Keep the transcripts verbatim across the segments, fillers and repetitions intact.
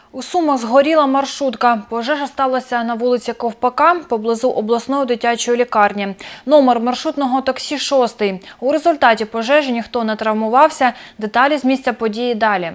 У Сумах згоріла маршрутка. Пожежа сталася на вулиці Ковпака, поблизу обласної дитячої лікарні. Номер маршрутного таксі шостий. У результаті пожежі ніхто не травмувався. Деталі з місця події далі.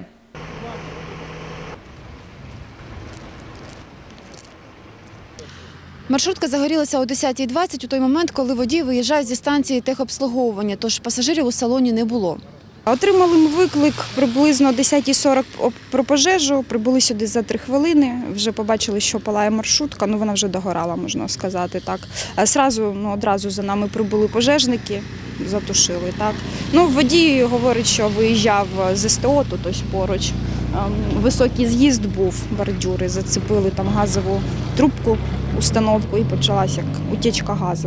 Маршрутка загорілася о десятій двадцять у той момент, коли водій виїжджає зі станції техобслуговування, тож пасажирів у салоні не було. Отримали ми виклик приблизно о десятій сорок про пожежу, прибули сюди за три хвилини, вже побачили, що палає маршрутка, ну вона вже догорала, можна сказати так. Сразу, ну, одразу за нами прибули пожежники, затушили. Так. Ну, водій говорить, що виїжджав з СТО, тут ось поруч. Високий з'їзд був, бордюри, зацепили там газову трубку, установку і почалася як утічка газу.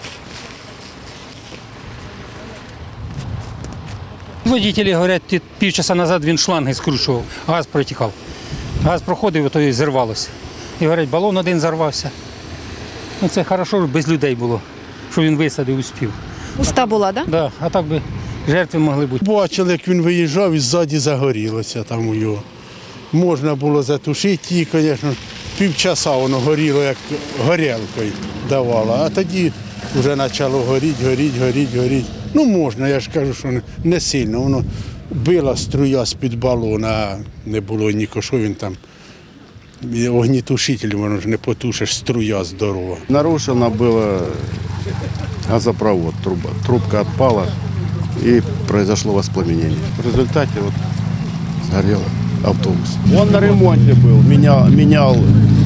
Водителі говорять, півчаса назад він шланги скручував, газ протікав. Газ проходив, то і зірвалося. І говорять, балон один зарвався. Ну, це добре, без людей було, що він висадив, успів. Пуста була, так? Так, да? А так би жертви могли бути. Бачили, як він виїжджав і ззаді загорілося там у його. Можна було затушити її, звісно, півчаса воно горіло, як горілкою давало. А тоді вже почало горіти, горіти, горіти, горіти. Ну можна, я ж кажу, що не сильно. Воно била струя з-під балона, не було нікого, що він там. Огнетушитель, воно ж не потушиш, струя здорова. Нарушено было газопровод, труба. Трубка отпала и произошло воспламенение. В результате вот сгорел автобус. Он на ремонте был, менял, менял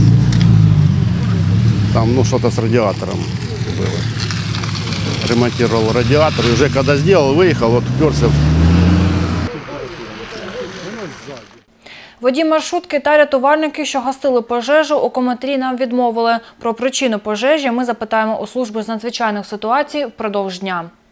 там ну что-то с радиатором было. Ремонтировал радиатор, и уже когда сделал, выехал, вот вперся. Водій маршрутки та рятувальники, що гасили пожежу, у коментарі нам відмовили. Про причину пожежі ми запитаємо у служби з надзвичайних ситуацій впродовж дня.